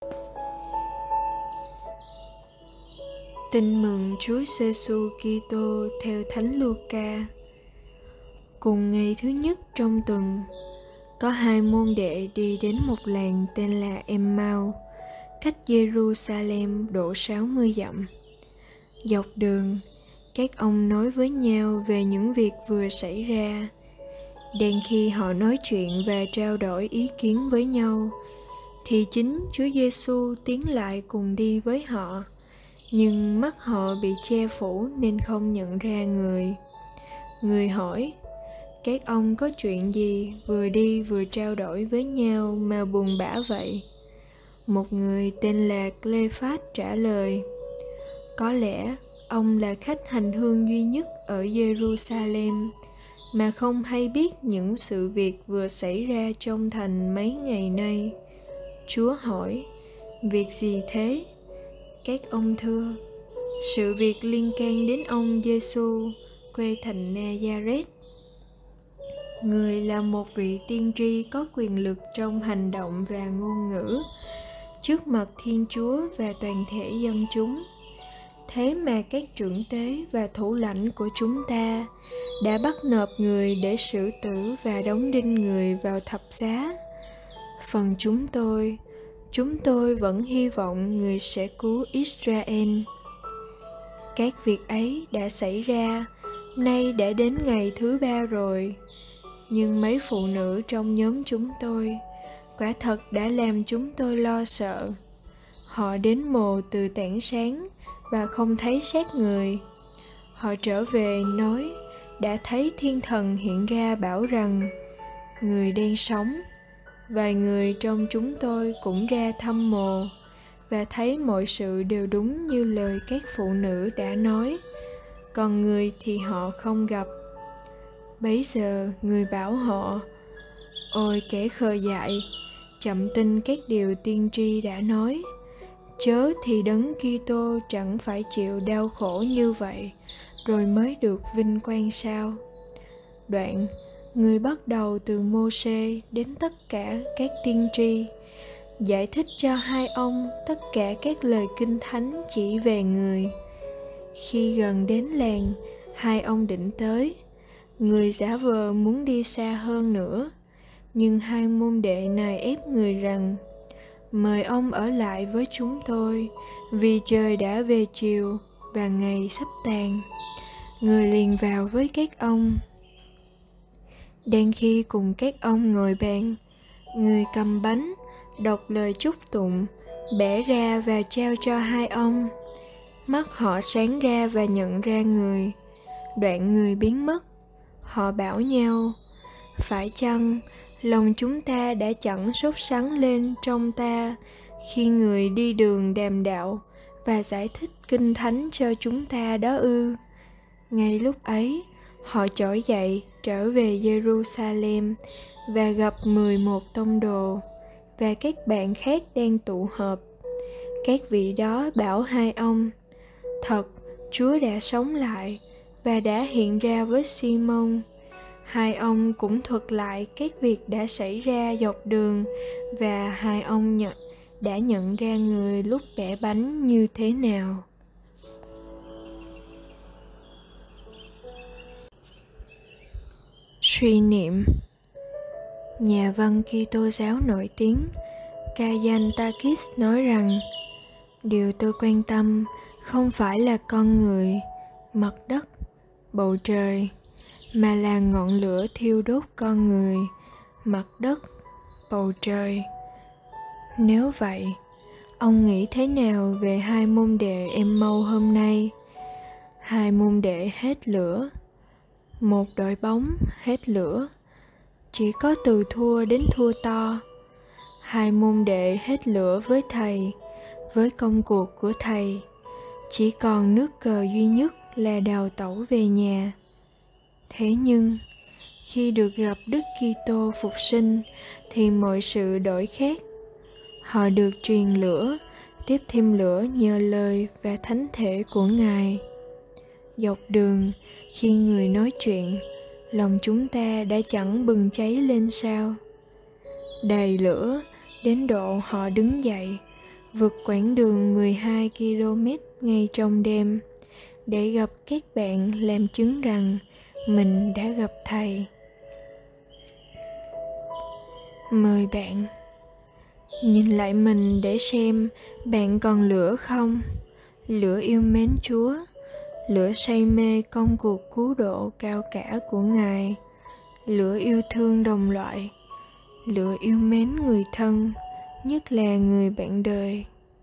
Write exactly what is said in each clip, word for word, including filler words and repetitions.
Tin mừng Chúa Giêsu Kitô theo Thánh Luca. Cùng ngày thứ nhất trong tuần, có hai môn đệ đi đến một làng tên là Emmau, cách Jerusalem độ sáu mươi dặm. Dọc đường, các ông nói với nhau về những việc vừa xảy ra. Đang khi họ nói chuyện và trao đổi ý kiến với nhau, thì chính Chúa Giêsu tiến lại cùng đi với họ. Nhưng mắt họ bị che phủ nên không nhận ra người. Người hỏi: các ông có chuyện gì vừa đi vừa trao đổi với nhau mà buồn bã vậy? Một người tên là Cleophas trả lời: có lẽ ông là khách hành hương duy nhất ở Jerusalem mà không hay biết những sự việc vừa xảy ra trong thành mấy ngày nay. Chúa hỏi: việc gì thế? Các ông thưa: sự việc liên can đến ông Giêsu, quê thành Nazareth. Người là một vị tiên tri có quyền lực trong hành động và ngôn ngữ, trước mặt Thiên Chúa và toàn thể dân chúng. Thế mà các trưởng tế và thủ lãnh của chúng ta đã bắt nộp người để xử tử và đóng đinh người vào thập giá. Phần chúng tôi, chúng tôi vẫn hy vọng người sẽ cứu Israel. Các việc ấy đã xảy ra, nay đã đến ngày thứ ba rồi. Nhưng mấy phụ nữ trong nhóm chúng tôi, quả thật đã làm chúng tôi lo sợ. Họ đến mồ từ tảng sáng và không thấy xác người. Họ trở về nói đã thấy thiên thần hiện ra bảo rằng người đang sống. Vài người trong chúng tôi cũng ra thăm mồ và thấy mọi sự đều đúng như lời các phụ nữ đã nói, còn người thì họ không gặp. Bấy giờ người bảo họ: ôi kẻ khờ dại, chậm tin các điều tiên tri đã nói, chớ thì Đấng Kitô chẳng phải chịu đau khổ như vậy rồi mới được vinh quang sao? Đoạn người bắt đầu từ Mô-sê đến tất cả các tiên tri, giải thích cho hai ông tất cả các lời kinh thánh chỉ về người. Khi gần đến làng, hai ông định tới. Người giả vờ muốn đi xa hơn nữa, nhưng hai môn đệ này ép người rằng: mời ông ở lại với chúng tôi, vì trời đã về chiều và ngày sắp tàn. Người liền vào với các ông. Đang khi cùng các ông ngồi bàn, người cầm bánh, đọc lời chúc tụng, bẻ ra và trao cho hai ông. Mắt họ sáng ra và nhận ra người. Đoạn người biến mất. Họ bảo nhau: phải chăng lòng chúng ta đã chẳng sốt sắng lên trong ta khi người đi đường đàm đạo và giải thích kinh thánh cho chúng ta đó ư? Ngay lúc ấy, họ trỗi dậy trở về Jerusalem và gặp mười một tông đồ và các bạn khác đang tụ họp. Các vị đó bảo hai ông: thật, Chúa đã sống lại và đã hiện ra với Si-môn. Hai ông cũng thuật lại các việc đã xảy ra dọc đường, và hai ông nhận, đã nhận ra người lúc bẻ bánh như thế nào. Suy niệm. Nhà văn Kitô giáo nổi tiếng Kazantzakis nói rằng: điều tôi quan tâm không phải là con người, mặt đất, bầu trời, mà là ngọn lửa thiêu đốt con người, mặt đất, bầu trời. Nếu vậy, ông nghĩ thế nào về hai môn đệ Emmau hôm nay? Hai môn đệ hết lửa, một đội bóng hết lửa, chỉ có từ thua đến thua to. Hai môn đệ hết lửa với thầy, với công cuộc của thầy, chỉ còn nước cờ duy nhất là đào tẩu về nhà. Thế nhưng, khi được gặp Đức Kitô phục sinh thì mọi sự đổi khác. Họ được truyền lửa, tiếp thêm lửa nhờ lời và thánh thể của Ngài. Dọc đường, khi người nói chuyện, lòng chúng ta đã chẳng bừng cháy lên sao? Đầy lửa, đến độ họ đứng dậy, vượt quãng đường mười hai ki lô mét ngay trong đêm để gặp các bạn làm chứng rằng mình đã gặp Thầy. Mời bạn nhìn lại mình để xem bạn còn lửa không? Lửa yêu mến Chúa, lửa say mê công cuộc cứu độ cao cả của Ngài, lửa yêu thương đồng loại, lửa yêu mến người thân, nhất là người bạn đời.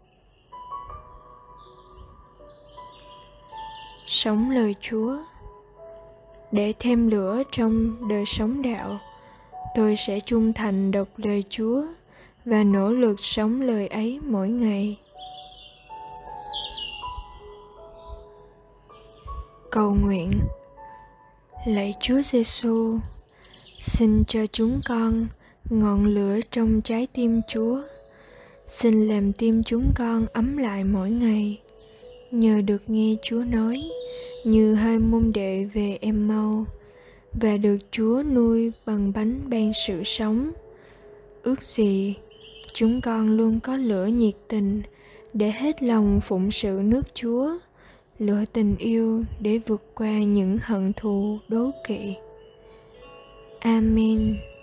Sống lời Chúa. Để thêm lửa trong đời sống đạo, tôi sẽ trung thành đọc lời Chúa và nỗ lực sống lời ấy mỗi ngày. Cầu nguyện. Lạy Chúa Giêsu, xin cho chúng con ngọn lửa trong trái tim Chúa. Xin làm tim chúng con ấm lại mỗi ngày, nhờ được nghe Chúa nói như hai môn đệ về Em-mau, và được Chúa nuôi bằng bánh ban sự sống. Ước gì chúng con luôn có lửa nhiệt tình để hết lòng phụng sự nước Chúa, lửa tình yêu để vượt qua những hận thù đố kỵ. Amen.